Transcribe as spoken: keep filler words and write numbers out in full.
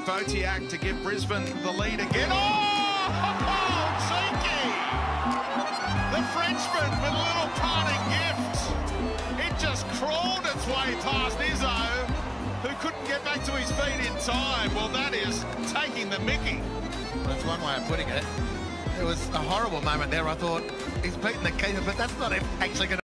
Bauthéac to give Brisbane the lead again. Oh, cheeky! The Frenchman with a little parting gift. It just crawled its way past Izzo, who couldn't get back to his feet in time. Well, that is taking the mickey. That's one way of putting it. It was a horrible moment there. I thought he's beaten the keeper, but that's not actually going to